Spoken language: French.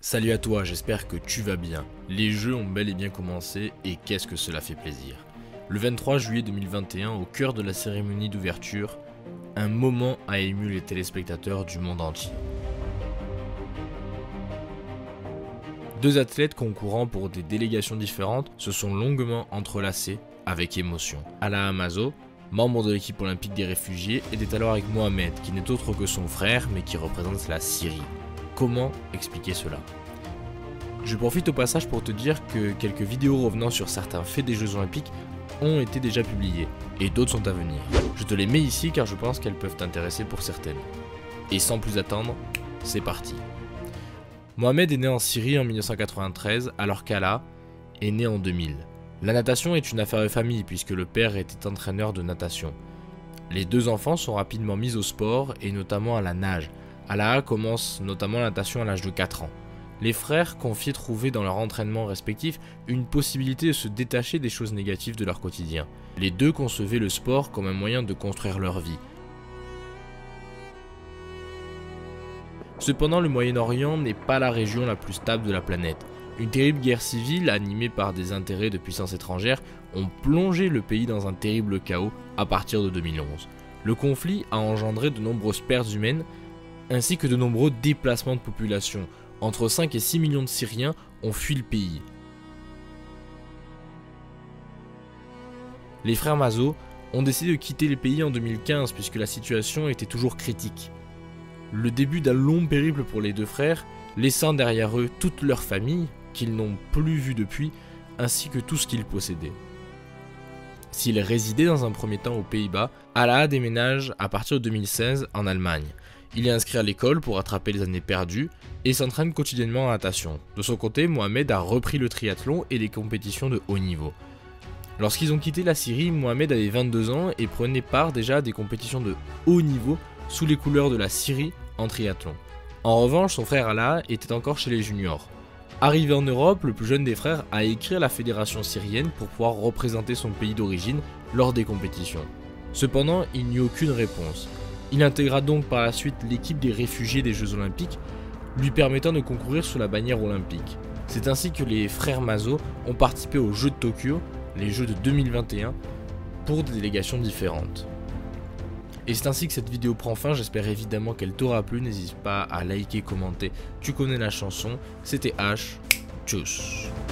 Salut à toi, j'espère que tu vas bien. Les jeux ont bel et bien commencé et qu'est-ce que cela fait plaisir. Le 23 juillet 2021, au cœur de la cérémonie d'ouverture, un moment a ému les téléspectateurs du monde entier. Deux athlètes concourant pour des délégations différentes se sont longuement entrelacés avec émotion. Alaa Amazigh, membre de l'équipe olympique des réfugiés, était alors avec Mohamed, qui n'est autre que son frère mais qui représente la Syrie. Comment expliquer cela? Je profite au passage pour te dire que quelques vidéos revenant sur certains faits des Jeux Olympiques ont été déjà publiées, et d'autres sont à venir. Je te les mets ici car je pense qu'elles peuvent t'intéresser pour certaines. Et sans plus attendre, c'est parti. Mohamed est né en Syrie en 1993 alors qu'Alaa est né en 2000. La natation est une affaire de famille puisque le père était entraîneur de natation. Les deux enfants sont rapidement mis au sport et notamment à la nage. Alaa commence notamment la natation à l'âge de 4 ans. Les frères confient trouver dans leur entraînement respectif une possibilité de se détacher des choses négatives de leur quotidien. Les deux concevaient le sport comme un moyen de construire leur vie. Cependant, le Moyen-Orient n'est pas la région la plus stable de la planète. Une terrible guerre civile, animée par des intérêts de puissances étrangères, ont plongé le pays dans un terrible chaos à partir de 2011. Le conflit a engendré de nombreuses pertes humaines, ainsi que de nombreux déplacements de population. Entre 5 et 6 millions de Syriens ont fui le pays. Les frères Amazigh ont décidé de quitter le pays en 2015 puisque la situation était toujours critique. Le début d'un long périple pour les deux frères, laissant derrière eux toute leur famille, qu'ils n'ont plus vue depuis, ainsi que tout ce qu'ils possédaient. S'ils résidaient dans un premier temps aux Pays-Bas, Alaa déménage à partir de 2016 en Allemagne. Il est inscrit à l'école pour rattraper les années perdues et s'entraîne quotidiennement en natation. De son côté, Mohamed a repris le triathlon et les compétitions de haut niveau. Lorsqu'ils ont quitté la Syrie, Mohamed avait 22 ans et prenait part déjà à des compétitions de haut niveau sous les couleurs de la Syrie en triathlon. En revanche, son frère Alaa était encore chez les juniors. Arrivé en Europe, le plus jeune des frères a écrit à la fédération syrienne pour pouvoir représenter son pays d'origine lors des compétitions. Cependant, il n'y eut aucune réponse. Il intégra donc par la suite l'équipe des réfugiés des Jeux Olympiques, lui permettant de concourir sous la bannière olympique. C'est ainsi que les frères Amazigh ont participé aux Jeux de Tokyo, les Jeux de 2021, pour des délégations différentes. Et c'est ainsi que cette vidéo prend fin, j'espère évidemment qu'elle t'aura plu, n'hésite pas à liker, commenter, tu connais la chanson, c'était H, tchuss.